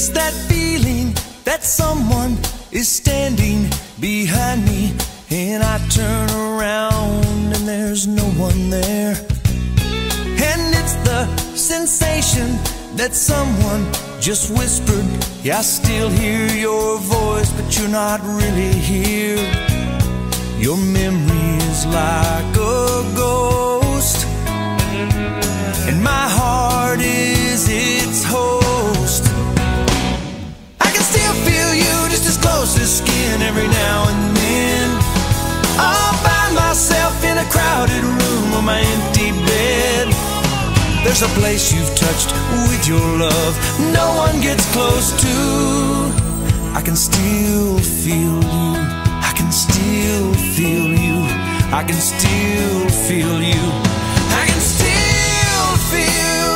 It's that feeling that someone is standing behind me, and I turn around and there's no one there. And it's the sensation that someone just whispered, yeah, I still hear your voice, but you're not really here. Your memory is like a ghost, and my heart is its host. I can still feel you just as close as skin every now and then. All by myself in a crowded room on my empty bed. There's a place you've touched with your love no one gets close to. I can still feel you, I can still feel you, I can still feel you, I can still feel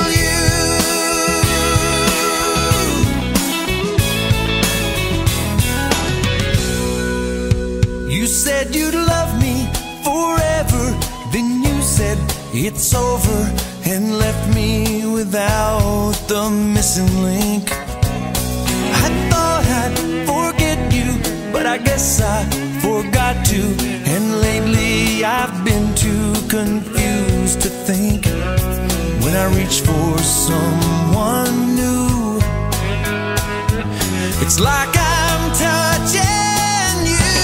you. You said you'd love me forever, then you said it's over, and left me without the missing link. I thought I'd forget you, but I guess I forgot to. And lately I've been too confused to think. When I reach for someone new, it's like I'm touching you.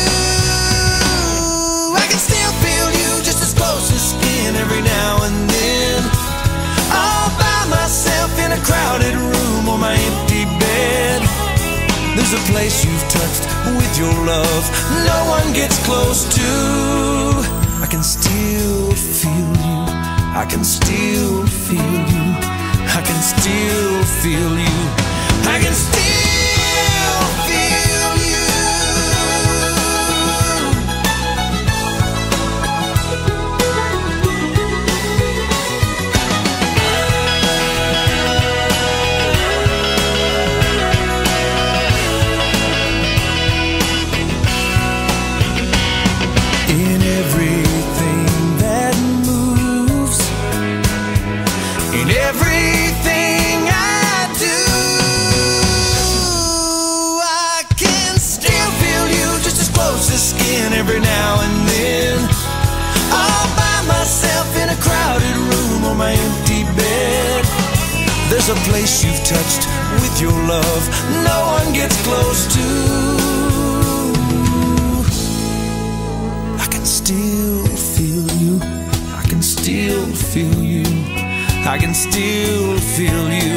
I can still feel you just as close as skin every now and then. All by myself in a crowded room on my empty bed. There's a place you've touched with your love no one gets close to. I can still feel you, I can still feel you, I can still feel you, I can still feel you. In everything that moves, in everything I do, I can still feel you just as close as skin every now and then. All by myself in a crowded room on my empty bed. There's a place you've touched with your love no one gets close to. Still feel you, I can still feel you, I can still feel you.